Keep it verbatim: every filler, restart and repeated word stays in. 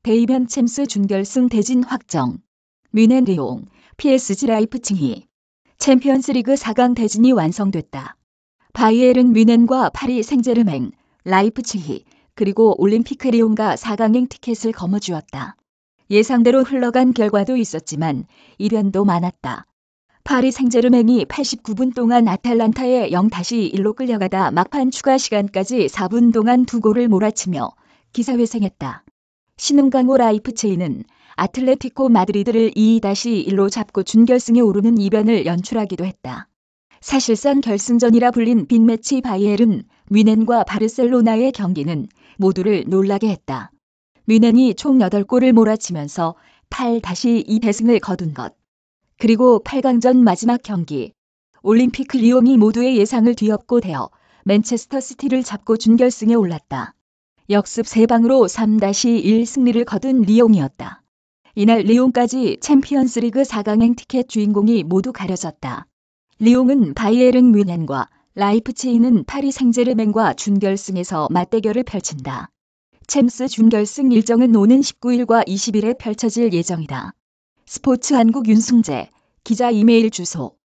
대이변 챔스 준결승 대진 확정. 뮌헨 리옹, 피에스지 라이프치히. 챔피언스리그 사 강 대진이 완성됐다. 바이에른 뮌헨과 파리 생제르맹, 라이프치히, 그리고 올림피크 리옹과 사 강행 티켓을 거머쥐었다. 예상대로 흘러간 결과도 있었지만 이변도 많았다. 파리 생제르맹이 팔십구 분 동안 아탈란타에 영 대 일로 끌려가다 막판 추가 시간까지 사 분 동안 두 골을 몰아치며 기사회생했다. 신흥강호 라이프치히는 아틀레티코 마드리드를 이 대 일로 잡고 준결승에 오르는 이변을 연출하기도 했다. 사실상 결승전이라 불린 빅매치 바이에른 뮌헨과 바르셀로나의 경기는 모두를 놀라게 했다. 뮌헨이 총 여덟 골을 몰아치면서 팔 대 이 대승을 거둔 것. 그리고 팔 강전 마지막 경기. 올림피크 리옹이 모두의 예상을 뒤엎고 대어 맨체스터 시티를 잡고 준결승에 올랐다. 역습 세 방으로 삼 대 일 승리를 거둔 리옹이었다. 이날 리옹까지 챔피언스리그 사 강행 티켓 주인공이 모두 가려졌다. 리옹은 바이에른 뮌헨과 라이프치히는 파리 생제르맹과 준결승에서 맞대결을 펼친다. 챔스 준결승 일정은 오는 십구 일과 이십 일에 펼쳐질 예정이다. 스포츠한국 윤승재, 기자 이메일 주소